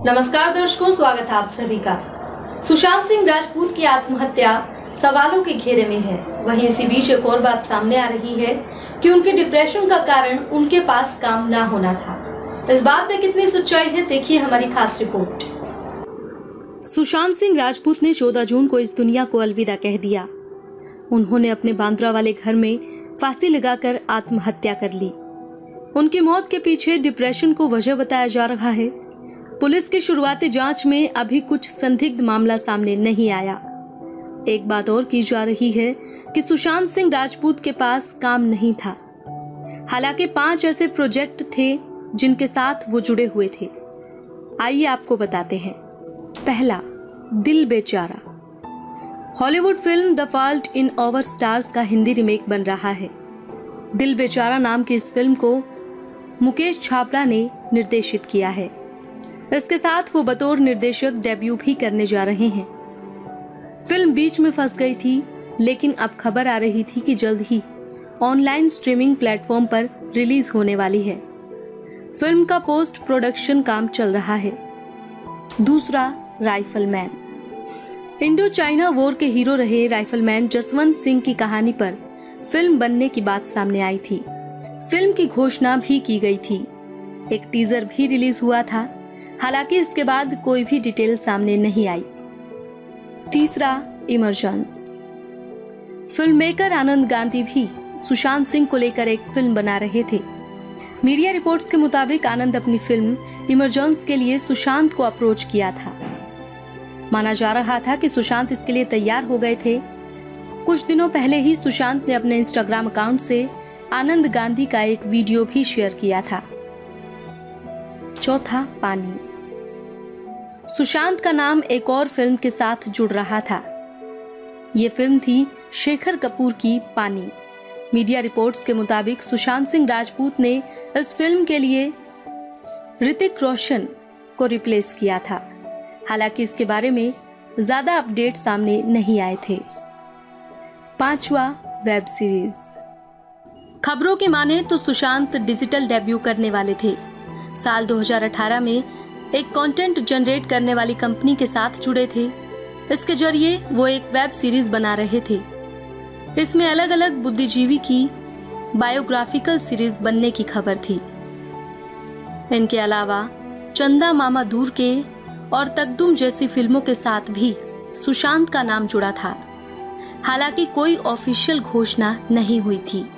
नमस्कार दर्शकों, स्वागत है आप सभी का। सुशांत सिंह राजपूत की आत्महत्या सवालों के घेरे में है। वहीं इसी बीच एक और बात सामने आ रही है कि उनके डिप्रेशन का कारण उनके पास काम ना होना था। इस बात में कितनी सच्चाई है, देखिए हमारी खास रिपोर्ट। सुशांत सिंह राजपूत ने 14 जून को इस दुनिया को अलविदा कह दिया। उन्होंने अपने बांद्रा वाले घर में फांसी लगाकर आत्महत्या कर ली। उनकी मौत के पीछे डिप्रेशन को वजह बताया जा रहा है। पुलिस की शुरुआती जांच में अभी कुछ संदिग्ध मामला सामने नहीं आया। एक बात और की जा रही है कि सुशांत सिंह राजपूत के पास काम नहीं था। हालांकि 5 ऐसे प्रोजेक्ट थे जिनके साथ वो जुड़े हुए थे। आइए आपको बताते हैं। पहला, Dil Bechara. Hollywood film the fault in our stars का हिंदी रीमेक बन रहा है। दिल बेचारा नाम की इस फिल्म को मुकेश छाबड़ा ने निर्देशित किया है। इसके साथ वो बतौर निर्देशक डेब्यू भी करने जा रहे हैं। फिल्म बीच में फंस गई थी, लेकिन अब खबर आ रही थी कि जल्द ही ऑनलाइन स्ट्रीमिंग प्लेटफॉर्म पर रिलीज होने वाली है। फिल्म का पोस्ट प्रोडक्शन काम चल रहा है। दूसरा, राइफलमैन। इंडो चाइना वॉर के हीरो रहे राइफलमैन जसवंत सिंह की कहानी पर फिल्म बनने की बात सामने आई थी। फिल्म की घोषणा भी की गई थी। एक टीजर भी रिलीज हुआ था। हालांकि इसके बाद कोई भी डिटेल सामने नहीं आई। तीसरा, emergence. Film maker Anand Gandhi भी सुशांत सिंह को लेकर एक फिल्म बना रहे थे। मीडिया रिपोर्ट्स के मुताबिक आनंद अपनी फिल्म इमरजेंस के लिए सुशांत को अप्रोच किया था। माना जा रहा था कि सुशांत इसके लिए तैयार हो गए थे। कुछ दिनों पहले ही सुशांत ने अपने इंस्टाग्राम अकाउंट से आनंद गांधी का एक वीडियो भी शेयर किया था। चौथा, पानी। सुशांत का नाम एक और फिल्म के साथ जुड़ रहा था। ये फिल्म थी शेखर कपूर की पानी। मीडिया रिपोर्ट्स के मुताबिक सुशांत सिंह राजपूत ने इस फिल्म के लिए ऋतिक रोशन को रिप्लेस किया था। हालांकि इसके बारे में ज्यादा अपडेट सामने नहीं आए थे। पांचवा, वेब सीरीज। खबरों की माने तो सुशांत डिजिटल डेब्यू करने वाले थे। साल 2018 में एक कंटेंट जनरेट करने वाली कंपनी के साथ जुड़े थे। इसके जरिए वो एक वेब सीरीज बना रहे थे। इसमें अलग अलग बुद्धिजीवी की बायोग्राफिकल सीरीज बनने की खबर थी। इनके अलावा चंदा मामा दूर के और तकदुम जैसी फिल्मों के साथ भी सुशांत का नाम जुड़ा था। हालांकि कोई ऑफिशियल घोषणा नहीं हुई थी।